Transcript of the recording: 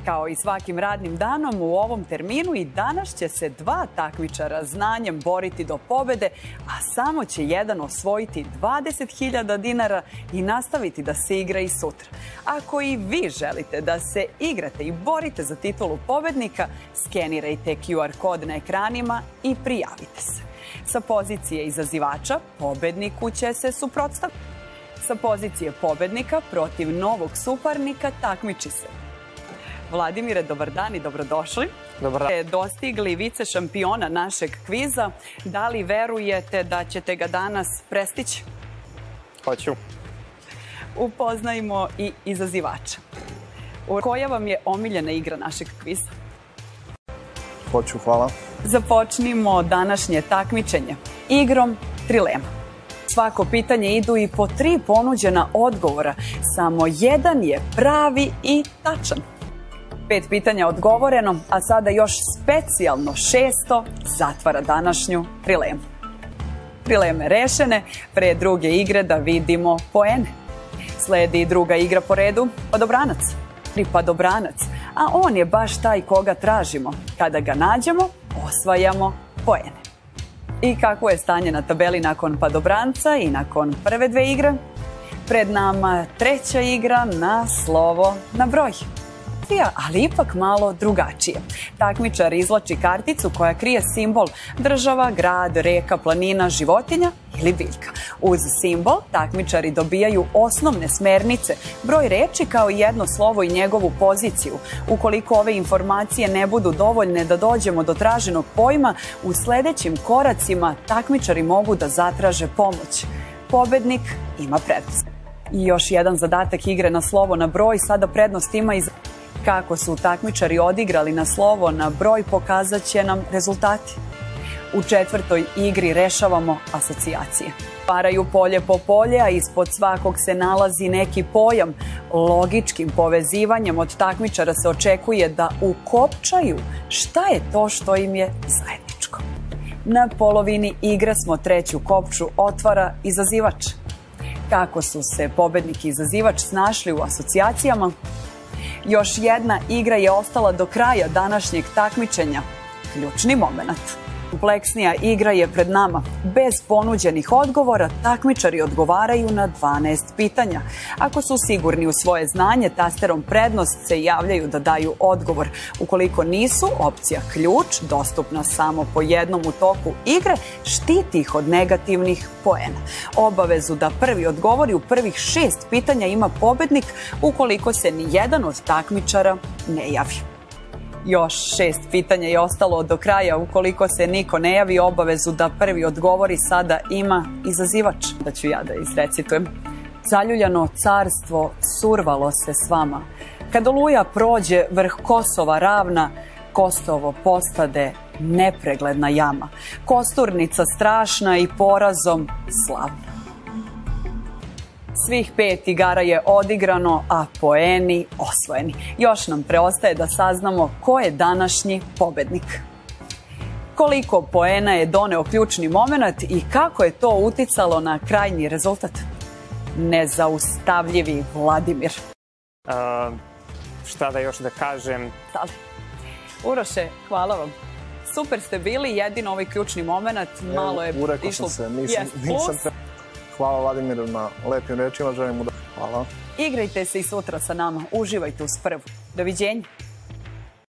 Kao i svakim radnim danom u ovom terminu i danas će se dva takmičara znanjem boriti do pobede, a samo će jedan osvojiti 20.000 dinara i nastaviti da se igra i sutra. Ako i vi želite da se igrate i borite za titulu pobednika, skenirajte QR kod na ekranima i prijavite se. Sa pozicije izazivača pobedniku će se suprotstaviti. Sa pozicije pobednika protiv novog suparnika takmiči se Vladimire, dobar dan i dobrodošli. Dobar dan. Dostigli vice šampiona našeg kviza. Da li verujete da ćete ga danas prestići? Hoću. Upoznajmo i izazivača. Koja vam je omiljena igra našeg kviza? Hoću, hvala. Započnimo današnje takmičenje igrom trilema. Svako pitanje idu i po 3 ponuđena odgovora. Samo jedan je pravi i tačan. 5 pitanja odgovoreno, a sada još specijalno 600 zatvara današnju trilemu. Trileme rešene, pre druge igre da vidimo poene. Sledi druga igra po redu, padobranac. Padobranac, a on je baš taj koga tražimo. Kada ga nađemo, osvajamo poene. I kako je stanje na tabeli nakon padobranca i nakon prve 2 igre? Pred nama treća igra na slovo na broj. Ali ipak malo drugačije. Takmičar izvlači karticu koja krije simbol država, grad, reka, planina, životinja ili biljka. Uz simbol takmičari dobijaju osnovne smernice, broj reči kao i jedno slovo i njegovu poziciju. Ukoliko ove informacije ne budu dovoljne da dođemo do traženog pojma, u sledećim koracima takmičari mogu da zatraže pomoć. Pobednik ima prednost. I još jedan zadatak igre na slovo na broj, sada prednost ima i kako su takmičari odigrali na slovo na broj pokazat će nam rezultati. U 4. igri rešavamo asocijacije. Paraju polje po polje, a ispod svakog se nalazi neki pojam. Logičkim povezivanjem od takmičara se očekuje da ukopčaju šta je to što im je zajedničko. Na polovini igre smo treću kopču otvara izazivač. Kako su se pobednik i izazivač snašli u asocijacijama? Još jedna igra je ostala do kraja današnjeg takmičenja. Ključni moment. Kompleksnija igra je pred nama. Bez ponuđenih odgovora takmičari odgovaraju na 12 pitanja. Ako su sigurni u svoje znanje, tasterom prednost se javljaju da daju odgovor. Ukoliko nisu, opcija ključ, dostupna samo po jednom u toku igre, štiti ih od negativnih poena. Obavezu da prvi odgovori u prvih 6 pitanja ima pobednik ukoliko se ni jedan od takmičara ne javi. Još 6 pitanja je ostalo do kraja. Ukoliko se niko ne javi, obavezu da prvi odgovori sada ima izazivač. Da ću ja da izrecitujem. Zaljuljano carstvo survalo se s vama. Kad oluja prođe vrh Kosova ravna, Kosovo postade nepregledna jama. Kosturnica strašna i porazom slavna. Svih 5 igara je odigrano, a poeni osvojeni. Još nam preostaje da saznamo ko je današnji pobednik. Koliko poena je doneo ključni moment i kako je to uticalo na krajnji rezultat? Nezaustavljivi Vladimir. Šta da još da kažem? Uroše, hvala vam. Super ste bili, jedino ovaj ključni moment malo je išlo... Urekao sam se, nisam... Hvala Vladimiru na lepim rečima, želim mu da hvala. Igrajte se i sutra sa nama, uživajte uz prvu. Doviđenja.